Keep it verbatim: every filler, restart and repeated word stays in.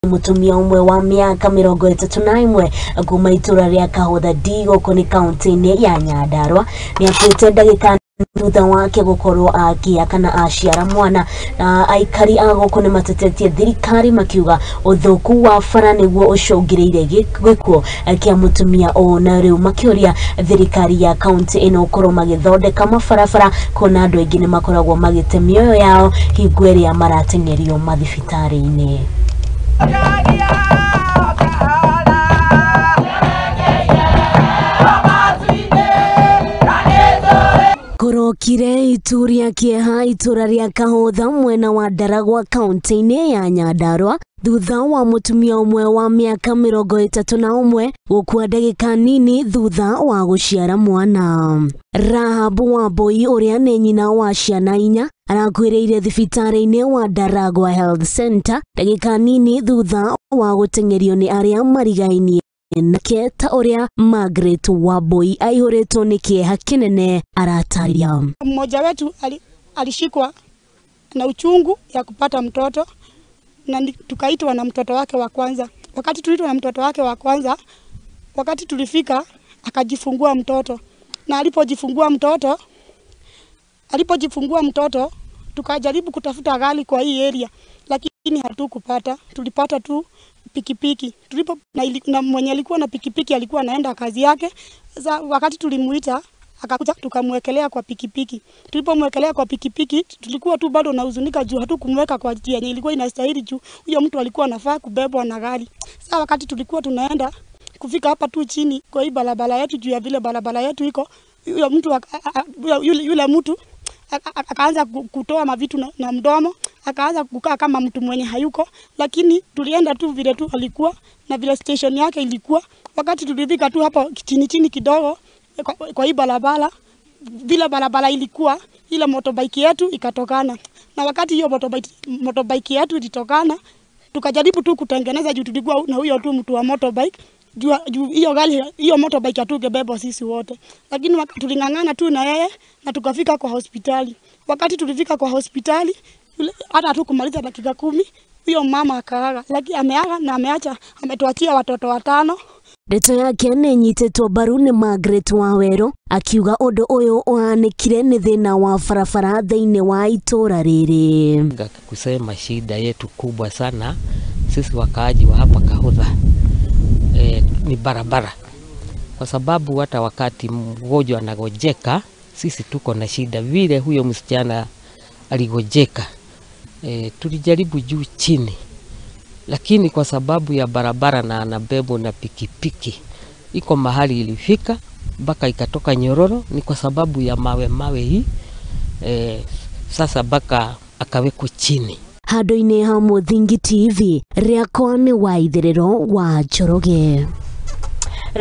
mutumia umwe wa miaka mirongo itatu na imwe kuma itura ria Kahotha D goko ni kaunti-ini ya Nyandarua ni akuite ndagika thutha wake gukorwo akia kana aciara mwana na aikari agoko ni matetetie thirikari makiuga uthuku wa bara niguo ucungireire gikuo kia mutumia o na riu makiuria thirikari ya kaunti ino ukorwo magithondeka mabarabara kona andu aingi ni makoragwo magite mioyo yao hingo iria maratengerio mathibitari-ini. Kurokire ituria kieha itura ria Kahotha mwena wa Ndaragwa kaunti-ini ya Nyandarua thutha wa mutumia umwe wa miaka mirongo itatu na umwe gukua ndagika nini thutha wa guciara mwana. Rahabu Wambui uria ni nyina wa ciana inya arakuireire thibitari-ini wa Ndaragwa Health Center ndagika nini thutha wa gutengerio ni aria marigainie nake ta uria Margaret Wambui aihuritwo ni kieha kinene arataria. Mmoja wetu alishikwa na uchungu ya kupata mtoto na tukaitwa na mtoto wake wa kwanza. Wakati tuliitwa na mtoto wake wa kwanza, wakati tulifika akajifungua mtoto. Na alipojifungua mtoto, alipojifungua mtoto tukajaribu kutafuta gari kwa hii area lakini hatukupata. Tulipata tu pikipiki. Tulipo na, ili, na mwenye alikuwa na pikipiki alikuwa anaenda kazi yake. Sasa wakati tulimuita akakuja tukamwekelea kwa pikipiki. Tulipomwekelea kwa pikipiki tulikuwa tu bado na huzunika juu hatukumweka kwa njia yenye ilikuwa inastahili juu huyo mtu alikuwa anafaa kubebwa na gari. Sasa wakati tulikuwa tunaenda kufika hapa tu chini kwa hii barabara yetu juu ya vile barabara yetu iko huyo mtu yule, yule mtu akaanza kutoa mavitu na, na mdomo, akaanza kukaa kama mtu mwenye hayuko, lakini tulienda tu vile tu alikuwa na vile station yake ilikuwa. Wakati tulifika tu hapa chini chini kidogo kwa, kwa hii barabara vile barabara ilikuwa ile motorbike yetu ikatokana. Na wakati hiyo motorbike motorbike yetu ilitokana tukajaribu tu kutengeneza juu tulikuwa na huyo tu mtu wa motorbike juu hiyo gari hiyo motorbike hatugebeba sisi wote, lakini wakati tulingangana tu na yeye na tukafika kwa hospitali. Wakati tulifika kwa hospitali hata hatukumaliza dakika kumi huyo mama akaaga, lakini ameaga na ameacha ametuachia watoto watano. Ndeto yake ni nyitetwo mbaru ni Margaret Waweru akiuga undu uyu uhanikire ni thina wa barabara thiini wa itura riri. Kusema shida yetu kubwa sana sisi wakaaji wa hapa Kahotha e, ni barabara, kwa sababu hata wakati mgonjwa anagojeka sisi tuko na shida vile huyo msichana aligojeka. E, tulijaribu juu chini, lakini kwa sababu ya barabara na anabebo na pikipiki iko mahali ilifika baka ikatoka nyororo, ni kwa sababu ya mawe mawe hii e, sasa baka akaweko chini. Hado-ini ha Muthingi T V riakwa ni Waithiriro wa Njoroge.